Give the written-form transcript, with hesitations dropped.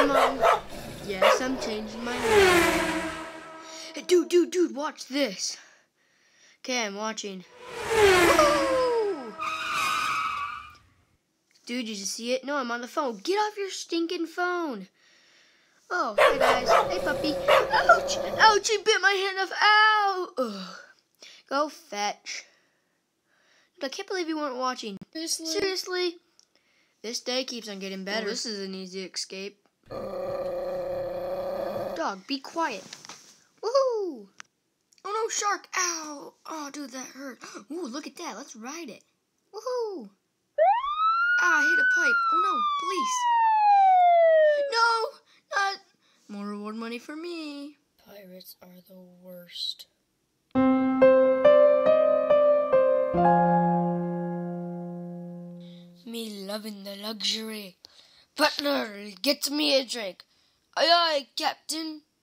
Come on. Yes, I'm changing my name. Hey, dude, watch this. Okay, I'm watching. Woo! Dude, did you see it? No, I'm on the phone. Get off your stinking phone. Oh, hey guys. Hey puppy. Ouch! Ouch! He bit my hand off. Ow! Ugh. Go fetch. I can't believe you weren't watching. Seriously? This day keeps on getting better. Well, this is an easy escape. Dog, be quiet. Woohoo! Oh no, shark! Ow! Oh, dude, that hurt. Ooh, look at that. Let's ride it. Woohoo! Ah, I hit a pipe. Oh no, police! No! Not more reward money for me. Pirates are the worst. Me loving the luxury. Butler, get me a drink. Aye, aye, Captain.